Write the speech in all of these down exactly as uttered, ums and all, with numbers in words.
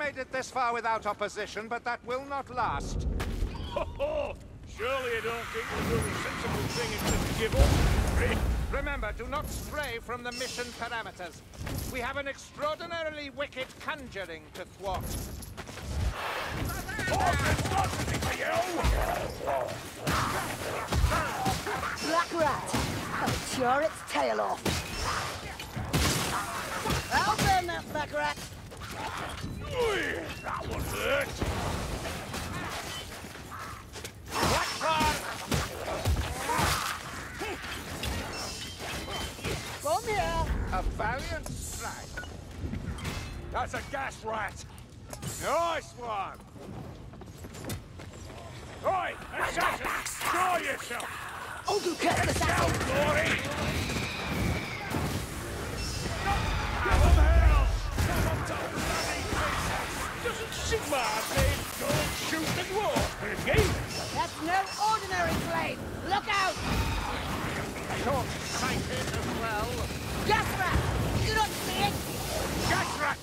made it this far without opposition, but that will not last. Ho ho! Surely you don't think the only sensible thing is just to give up? Remember, do not stray from the mission parameters. We have an extraordinarily wicked conjuring to thwart. Black rat! I'll tear its tail off! I'll burn that black rat! That one hurt! Black rat! Come here! A valiant strike. That's a gas rat! Nice one! Oi! Assassin! Show yourself! Oh, you catch the Down, assassin! glory! Give him hell! Doesn't Sigma say don't shoot the dwarf? Again? That's no ordinary flame! Look out! Short-sighted as well. Gas rat! You don't see it? Gas rat!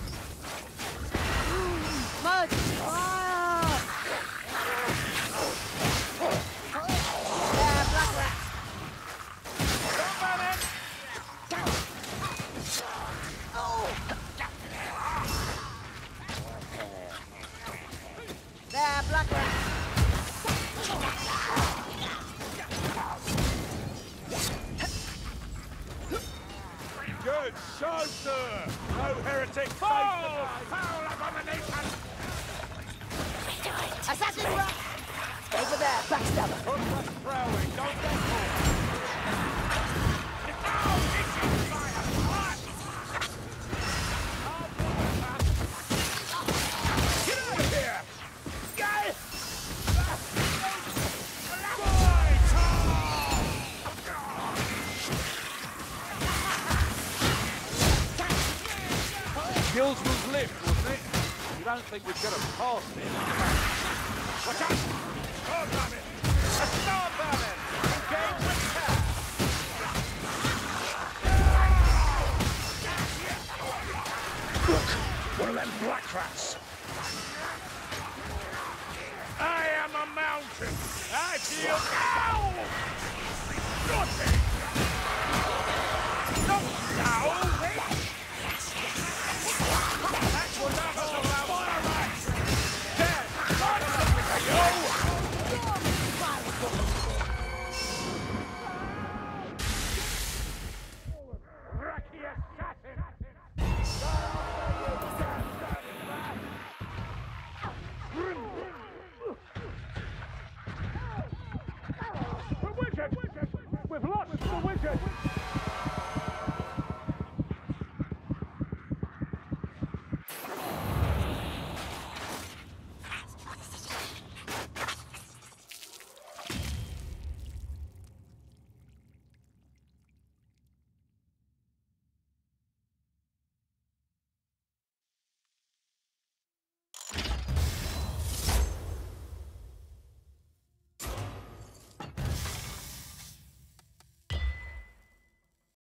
Mud! Fire! There, black rat! Don't burn it! Oh! There, black rat! Good show, sir! No heretic foul! Foul abomination! Assassin rat! Over there, backstabber! Put us prowling, don't get caught. Get out of here! Guys! Gills was lift, wasn't it? You don't think we'd get a past it? Watch out! Oh, damn it! A star burning! Engage with care! Look! One of them black rats! I am a mountain! I feel... Ow! Nothing! Not now! That's what that was about! Fire rats! Dead! Fire Racky assassin! The wizard! We've lost the wizard!